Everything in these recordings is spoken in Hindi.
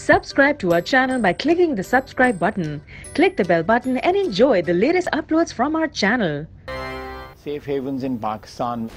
Subscribe to our channel by clicking the subscribe button. Click the bell button and enjoy the latest uploads from our channel. Safe havens in Pakistan.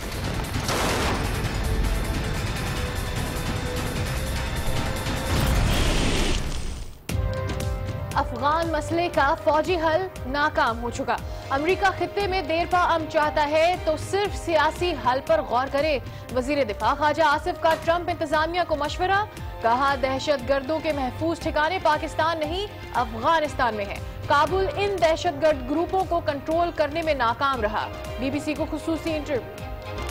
Afghan मसले का फौजी हल नाकाम हो चुका। अमेरिका खित्ते में देर पा अमन चाहता है तो सिर्फ सियासी हल पर गौर करे। वजीर दिफा ख्वाजा आसिफ का ट्रंप इंतजामिया को मशवरा, कहा दहशत गर्दों के महफूज ठिकाने पाकिस्तान नहीं अफगानिस्तान में है। काबुल इन दहशत गर्द ग्रुपों को कंट्रोल करने में नाकाम रहा। बीबीसी को खुसूसी इंटरव्यू।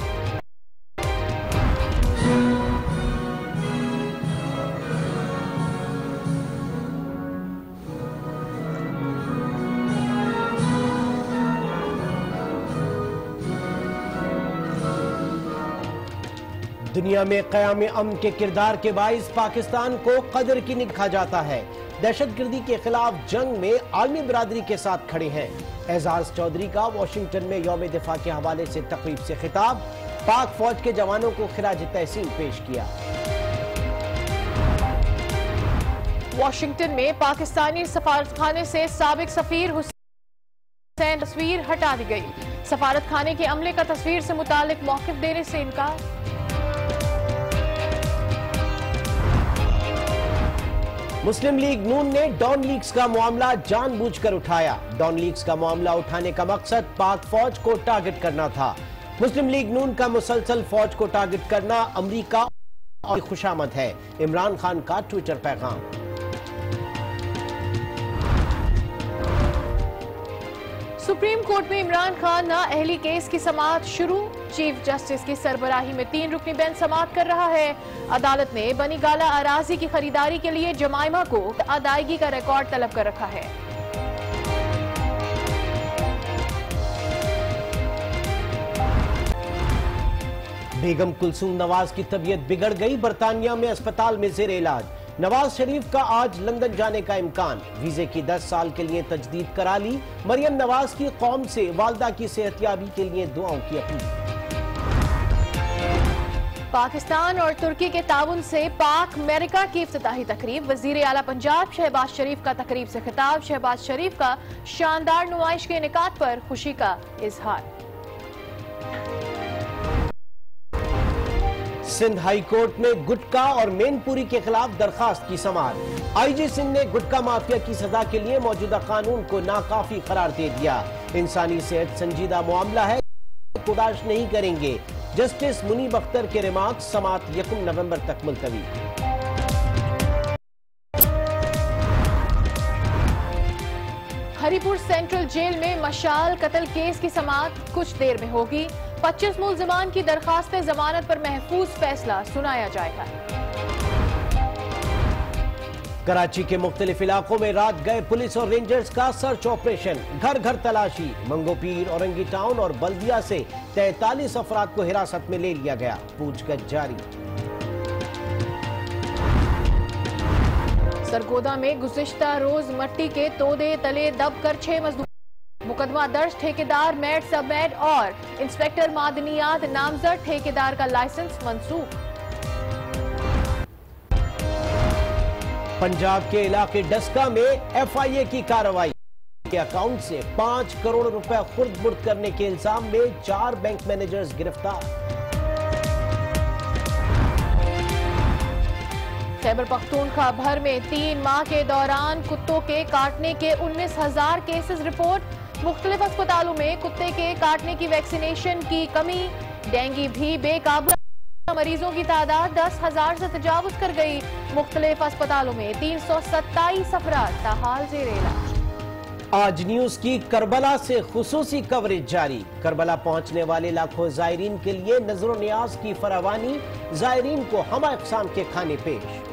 दुनिया में क़याम अमन के किरदार के बाइस पाकिस्तान को कदर की निगाह जाता है। दहशतगर्दी के खिलाफ जंग में आलमी बिरादरी के साथ खड़े हैं। एजाज चौधरी का वाशिंगटन में यौम दिफा के हवाले से तकरीब से खिताब, पाक फौज के जवानों को खिराज तहसीन पेश किया। वाशिंगटन में पाकिस्तानी सफारतखाने से साबिक सफीर हुसैन तस्वीर हटा दी गई। सफारत खाने के अमले का तस्वीर से मुतालिक मौक़िफ़ देने से इनकार। मुस्लिम लीग नून ने डॉन लीग्स का मामला जानबूझकर उठाया। डॉन लीग्स का मामला उठाने का मकसद पाक फौज को टारगेट करना था। मुस्लिम लीग नून का मुसलसल फौज को टारगेट करना अमेरिका और खुशामद है। इमरान खान का ट्विटर पैगाम। सुप्रीम कोर्ट में इमरान खान नाअहली केस की समाअत शुरू। चीफ जस्टिस की सरबराही में 3 रुकनी बेंच समाअत कर रहा है। अदालत ने बनी गाला अराजी की खरीदारी के लिए जमाइमा को अदायगी का रिकॉर्ड तलब कर रखा है। बेगम कुलसूम नवाज की तबीयत बिगड़ गई, बरतानिया में अस्पताल में जेर इलाज। नवाज शरीफ का आज लंदन जाने का इम्कान। वीजे की 10 साल के लिए तजदीद करा ली। मरियम नवाज की कौम से वालदा की सेहतियाबी के लिए दुआओं की अपील। पाकिस्तान और तुर्की के ताउन से पाक अमेरिका की इफ्तिताही तकरीब। वजीर आला पंजाब शहबाज शरीफ का तकरीब से खिताब। शहबाज शरीफ का शानदार नुमाइश के निकात पर खुशी का इजहार। सिंध हाई कोर्ट में गुटका और मेनपुरी के खिलाफ दरखास्त की समाअत। आईजी सिंध ने गुटका माफिया की सजा के लिए मौजूदा कानून को नाकाफी करार दे दिया। इंसानी सेहत संजीदा मामला है, बर्दाश्त नहीं करेंगे। जस्टिस मुनीब अख्तर के रिमार्क्स। समाअत 1 नवंबर तक मुलतवी। हरिपुर सेंट्रल जेल में मशाल कत्ल केस की समाअत कुछ देर में होगी। 25 मुल्जिमान की दरखास्त जमानत पर महफूज फैसला सुनाया जाएगा। कराची के मुख्तलिफ इलाकों में रात गए पुलिस और रेंजर्स का सर्च ऑपरेशन। घर घर तलाशी। मंगोपीर, औरंगी टाउन और बल्दिया से 43 अफराद को हिरासत में ले लिया गया। पूछताछ जारी। सरगोदा में गुज़िश्ता रोज मट्टी के तोदे तले दबकर 6 मजदूर। मुकदमा दर्ज। ठेकेदार मेड, सबमेड और इंस्पेक्टर मादनियात नामजद। ठेकेदार का लाइसेंस मंसूख। पंजाब के इलाके डस्का में एफआईए की कार्रवाई। के अकाउंट से 5 करोड़ रुपए खुर्द बुर्द करने के इल्जाम में 4 बैंक मैनेजर्स गिरफ्तार। खैबर पख्तूनख्वा भर में 3 माह के दौरान कुत्तों के काटने के 19,000 केसेस रिपोर्ट। मुख्तलिफ अस्पतालों में कुत्ते के काटने की वैक्सीनेशन की कमी। डेंगू भी बेकाबू। मरीजों की तादाद 10,000 से तजावुज कर गई। मुख्तलिफ अस्पतालों में 327 अफराद ताहाल जेर इलाज। आज न्यूज की करबला से खुसूसी कवरेज जारी। करबला पहुंचने वाले लाखों जायरीन के लिए नजर नियाज की फरावानी। जायरीन को हम अक़साम के खाने पेश।